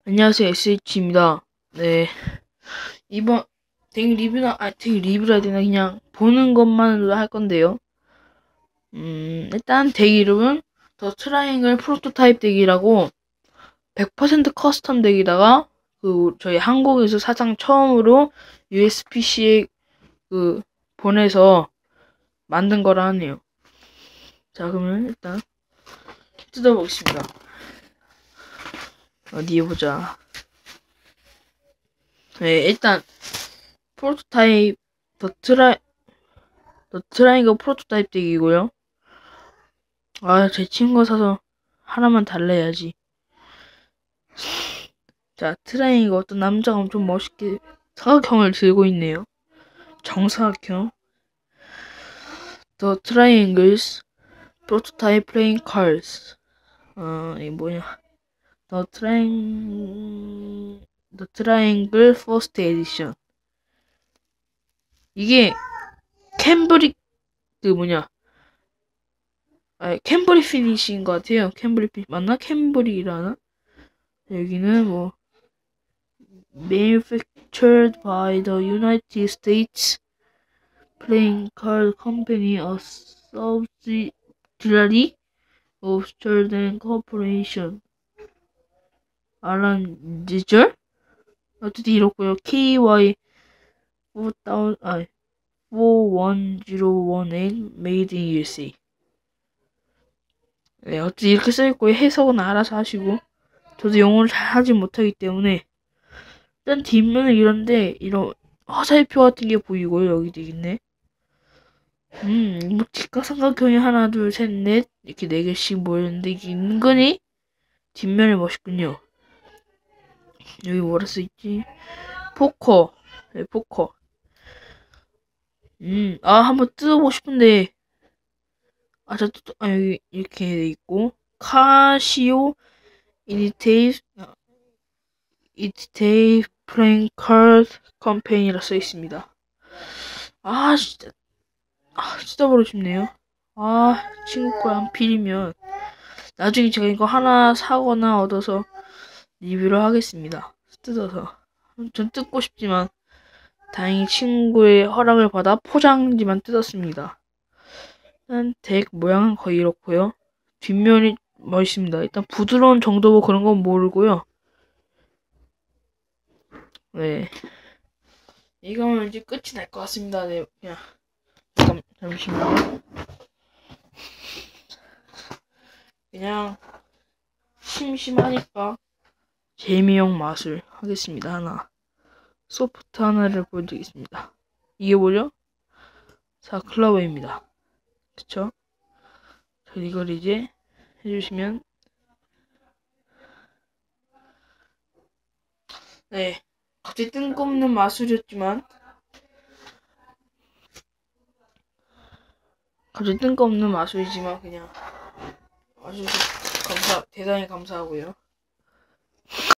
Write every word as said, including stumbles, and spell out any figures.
안녕하세요, 에스에이치입니다. 네, 이번 덱 리뷰나, 아, 덱 리뷰라 해야 되나, 그냥 보는 것만으로 할 건데요. 음, 일단 덱 이름은 더 트라이앵글 프로토타입 덱이라고 백 퍼센트 커스텀 덱이다가 그 저희 한국에서 사상 처음으로 유에스피씨에 그 보내서 만든 거라 하네요. 자, 그러면 일단 뜯어보겠습니다. 어디 보자. 네, 일단 프로토타입 더 트라이 더 트라이앵글 프로토타입 덱이고요. 아, 제 친구 사서 하나만 달래야지. 자, 트라이앵글 어떤 남자가 엄청 멋있게 사각형을 들고 있네요. 정사각형. The Triangles Prototype Playing Cards. 어, 이게 뭐냐. The Triang... The Triangle First Edition. 이게 캠브릭 그 뭐냐. 아, 캠브리 피니시인 것 같아요. 캠브리 피 맞나? 캠브리라나? 여기는 뭐 manufactured by the United States Playing Card Company, a subsidiary of Jordan Corporation. 알란 지절? 어쨌든 이렇고요. 케이와이 사천, 아, 사천백eight made in 유에스에이. 네, 어쨌든 이렇게 써있고 해석은 알아서 하시고, 저도 영어를 잘 하지 못하기 때문에 일단 뒷면은 이런데 이런 화살표 같은 게 보이고요. 여기 되겠네. 음, 뭐 직각삼각형이 하나, 둘, 셋, 넷 이렇게 네 개씩 모였는데 이게 은근히 뒷면이 멋있군요. 여기 뭐라 써있지? 포커. 네, 포커. 음, 아, 한번 뜯어보고 싶은데 아, 저, 저, 아, 여기 이렇게 돼 있고 카시오 이디테이 이디테이 플레잉 카드 컴퍼니라 써 있습니다. 아, 진짜 아, 뜯어보고 싶네요. 아, 친구 거랑 필이면 나중에 제가 이거 하나 사거나 얻어서 리뷰를 하겠습니다. 뜯어서. 전 뜯고 싶지만 다행히 친구의 허락을 받아 포장지만 뜯었습니다. 일단 덱 모양은 거의 이렇고요. 뒷면이 멋있습니다. 일단 부드러운 정도 뭐 그런 건 모르고요. 네, 이거는 이제 끝이 날 것 같습니다. 네, 그냥 잠깐 잠시만요. 그냥 심심하니까 재미용 맛을 하겠습니다. 하나 소프트 하나를 보여드리겠습니다. 이게 뭐죠? 자, 클라버입니다. 그쵸? 자, 이걸 이제 해주시면 네, 갑자기 뜬금없는 마술이었지만 갑자기 뜬금없는 마술이지만 그냥 와주셔서 감사 대단히 감사하고요.